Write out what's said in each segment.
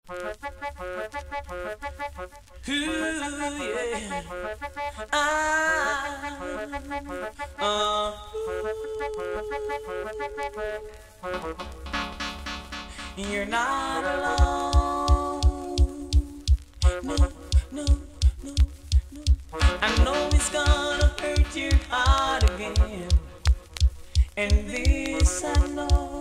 Ooh, yeah. You're not alone. No, no, no, no. I know it's gonna hurt your heart again. And this I know.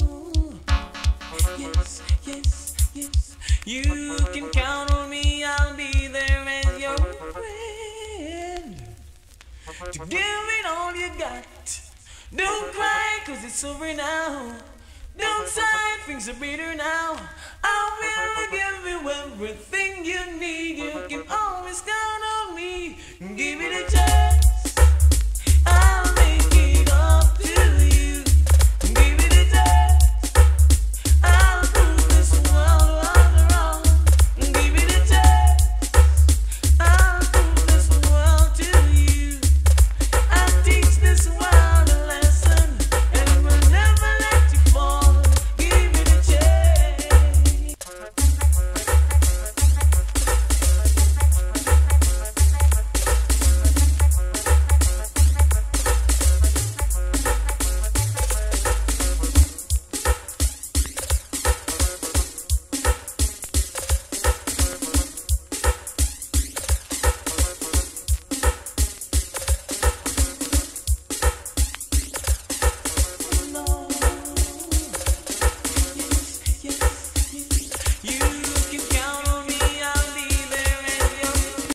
Yes, yes, yes. You can count on me, I'll be there as your friend. To give it all you got. Don't cry, cause it's over now. Don't sigh, things are better now. I will give you everything you need. You can always count on me. Give it a chance.